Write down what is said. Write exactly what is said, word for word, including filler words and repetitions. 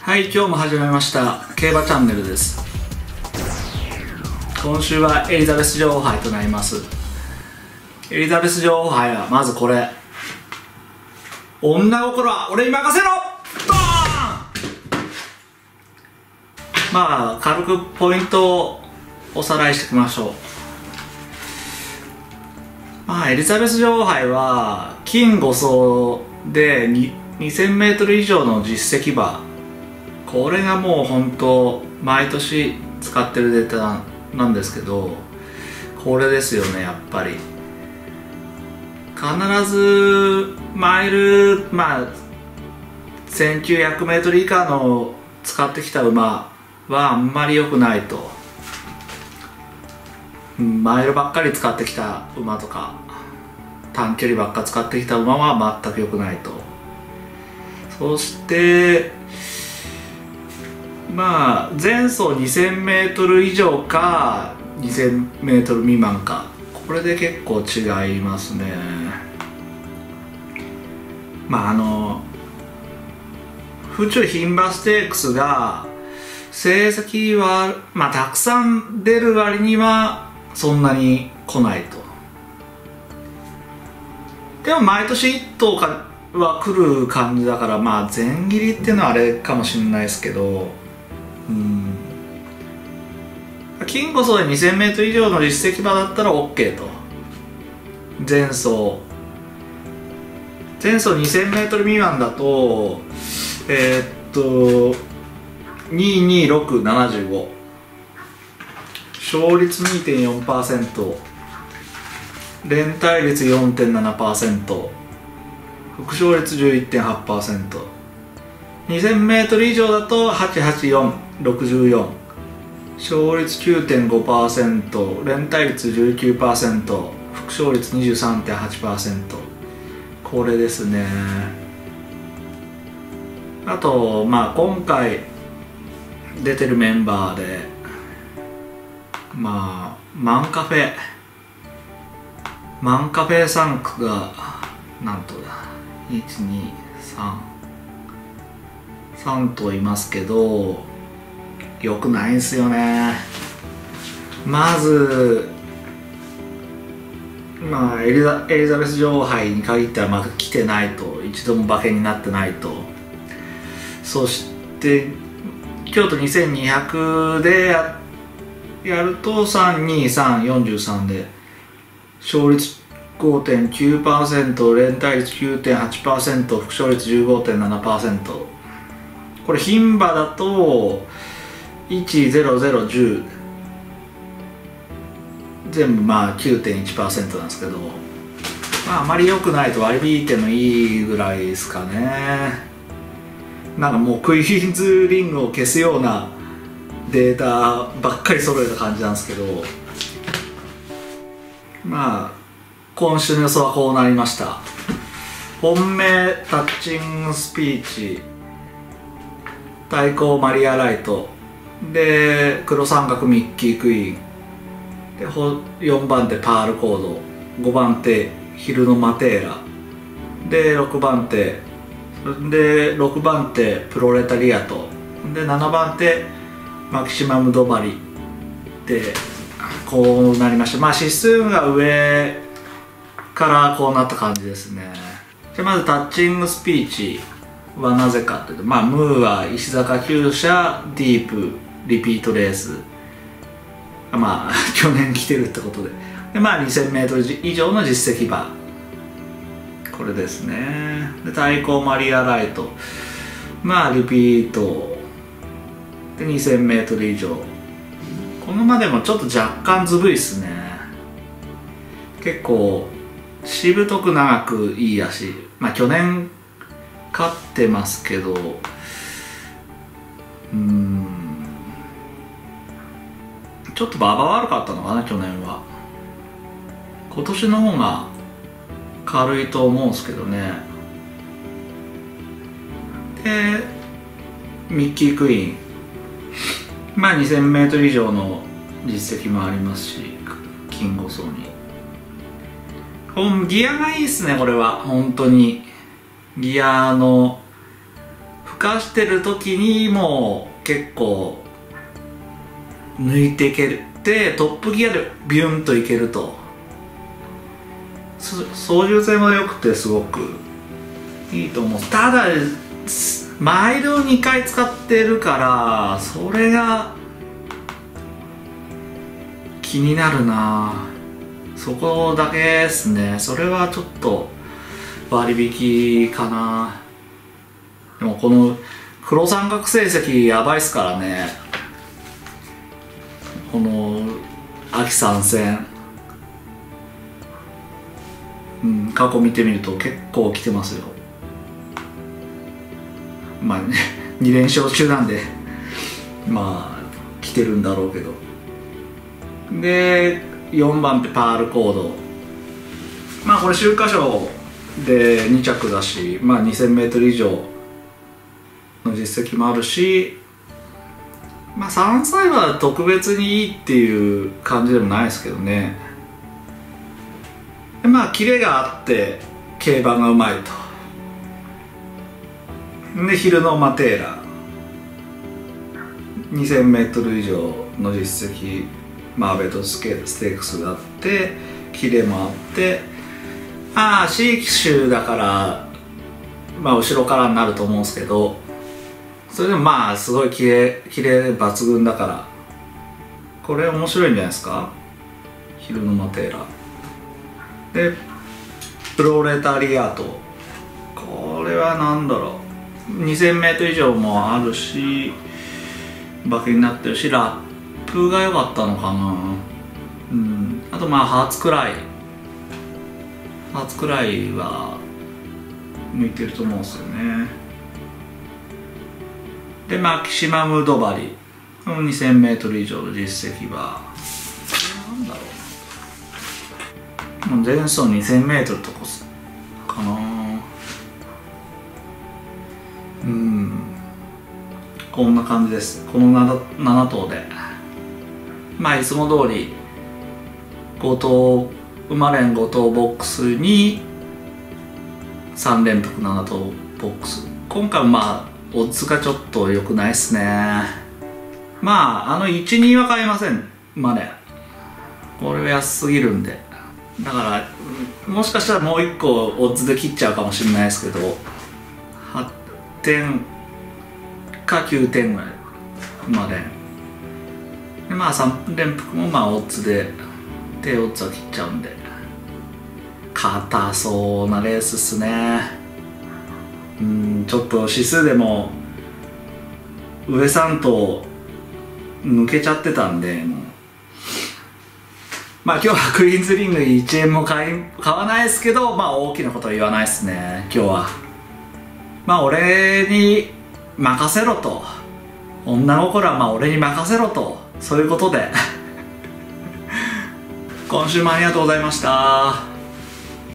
はい、今日も始めました競馬チャンネルです。今週はエリザベス女王杯となります。エリザベス女王杯はまずこれ、女心は俺に任せろドーン。まあ軽くポイントをおさらいしていきましょう。まあエリザベス女王杯は金ご走でにせんメートル以上の実績馬、これがもう本当毎年使ってるデータなんですけど、これですよね。やっぱり必ずマイル、まあせんきゅうひゃくメートル以下の使ってきた馬はあんまり良くないと、マイルばっかり使ってきた馬とか短距離ばっか使ってきた馬は全く良くないと。そしてまあ前走にせんメートル以上かにせんメートル未満か、これで結構違いますね。まああの府中牝馬ステークスが成績はまあたくさん出る割にはそんなに来ないと。でも毎年いっ頭かは来る感じだから、まあ全切りっていうのはあれかもしれないですけど、うん、金こそでにせんメートル以上の実績馬だったら OK と。前走前走にせんメートル未満だとえー、っとにーにーろくななじゅうご、勝率 にてんよんパーセント、 連帯率 よんてんななパーセント、 副勝率 じゅういってんはちパーセント、 にせんメートル以上だとはちはちよん、ろくじゅうよん、勝率 きゅうてんごパーセント、 連帯率 じゅうきゅうパーセント、 副勝率 にじゅうさんてんはちパーセント、 これですね。あとまあ今回出てるメンバーで、まあマンカフェマンカフェさん区がなんとだいちにさんさん頭いますけど、良くないんですよね。まずまあエリザ、エリザベス女王杯に限ってはまだ来てないと、一度も馬券になってないと。そして京都にせんにひゃくで や, やるとさんにーさんよんじゅうさんで勝率 ごてんきゅうパーセント、 連帯率 きゅうてんはちパーセント、 副勝率 じゅうごてんななパーセント。 これ牝馬だといち、ゼロ、ゼロ、じゅう全部まあ きゅうてんいちパーセント なんですけど、まああまり良くないと割り引いてもいいぐらいですかね。なんかもうクイーンズリングを消すようなデータばっかり揃えた感じなんですけど、まあ今週の予想はこうなりました。本命タッチングスピーチ、対抗マリアライトで黒三角ミッキークイーンでよんばん手パールコード、ごばん手ヒルノマテーラでろくばん手でろくばん手プロレタリアトでななばん手マキシマムドバリでこうなりました。まあ指数が上からこうなった感じですね。じゃあまずタッチングスピーチはなぜかというと、まあムーは石坂厩舎ディープリピートレース、まあ去年来てるってことで、でまあ にせんメートル以上の実績馬、これですね。で対抗マリアライト、まあリピートで にせんメートル以上、このまでもちょっと若干ずぶいっすね。結構しぶとく長くいい足、まあ去年勝ってますけど、うーんちょっと馬場悪かったのかな去年は。今年の方が軽いと思うんですけどね。でミッキークイーン、まあ にせんメートル以上の実績もありますし、金ご走にギアがいいっすね。これは本当にギアのかしてる時にもう結構抜いていけるで、トップギアでビュンといけると、操縦性も良くてすごくいいと思う。ただマイルをにかい使ってるからそれが気になるな。そこだけですね。それはちょっと割引かな。でもこの黒三角成績やばいっすからね。この秋参戦、うん、過去見てみると結構来てますよ。まあねに連勝中なんでまあ来てるんだろうけど。でよんばんってパールコード、まあこれ秋華賞でに着だし、まあ にせんメートル 以上の実績もあるし、まあさんさいは特別にいいっていう感じでもないですけどね。でまあキレがあって競馬がうまいと。で昼のマテーラ にせんメートル 以上の実績、まあアベトスケステークスがあってキレもあって、まあ C 騎手だからまあ後ろからになると思うんですけど、それでもまあすごいキレキレ抜群だからこれ面白いんじゃないですか。昼のマテーラでプロレタリアート、これは何だろう、 にせんメートル 以上もあるし馬券になってるし、ラップが良かったのかな。うん、あとまあハーツくらいハーツくらいは向いてると思うんですよね。でマキシマムドバリ にせんメートル 以上の実績は何だろう、もう前走 にせんメートル とかかな。うん、こんな感じです。この 7, なな頭でまあいつも通りご頭馬連ご頭ボックスにさん連複なな頭ボックス。今回もまあオッズがちょっと良くないっすね。まああのいち、には買えません馬連、これは安すぎるんで。だからもしかしたらもういっこオッズで切っちゃうかもしれないですけど、はってんかきゅうてんぐらい馬連で、まあさん連複もまあオッズで低オッズは切っちゃうんで硬そうなレースっすね。うん、ちょっと指数でも上さん頭抜けちゃってたんで、もうまあ今日はクイーンズリングいちえんも買い買わないですけど、まあ大きなことは言わないですね今日は。まあ俺に任せろと、女心はまあ俺に任せろと、そういうことで今週もありがとうございました。